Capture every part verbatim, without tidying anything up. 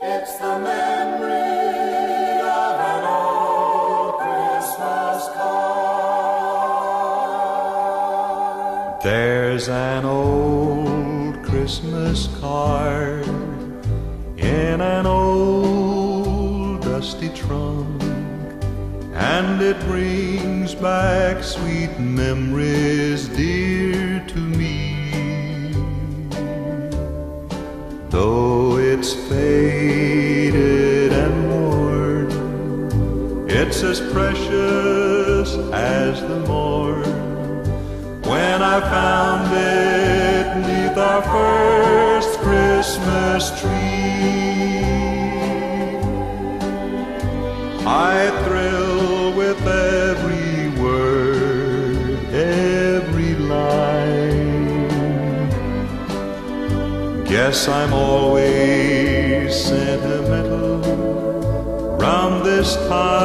It's the memory of an old Christmas card. There's an old Christmas card in an old dusty trunk, and it brings back sweet memories dear to me. Though it's faded and worn, it's as precious as the morn when I found it 'neath our first Christmas tree. I thrill with every word, every line. Guess I'm always sentimental round this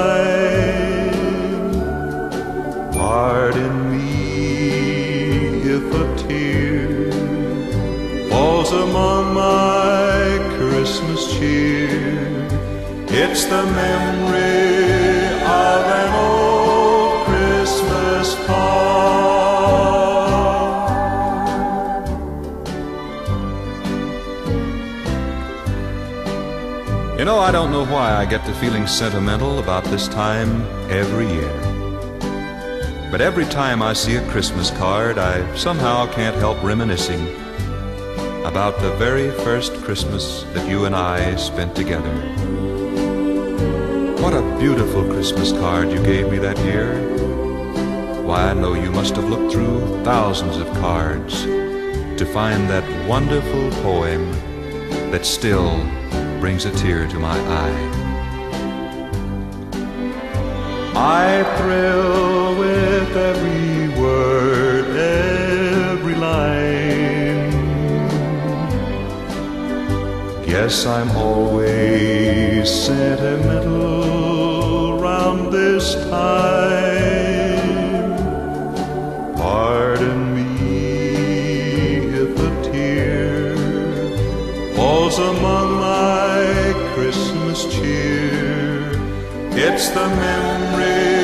time. Pardon me if a tear falls among my Christmas cheer. It's the memory of an old Christmas card. You know, I don't know why I get to feeling sentimental about this time every year. But every time I see a Christmas card, I somehow can't help reminiscing about the very first Christmas that you and I spent together. What a beautiful Christmas card you gave me that year. Why, I know you must have looked through thousands of cards to find that wonderful poem that still brings a tear to my eye. I thrill with every word, every line. Guess I'm always sentimental round this time. Pardon me if a tear falls among my Christmas cheer. It's the memory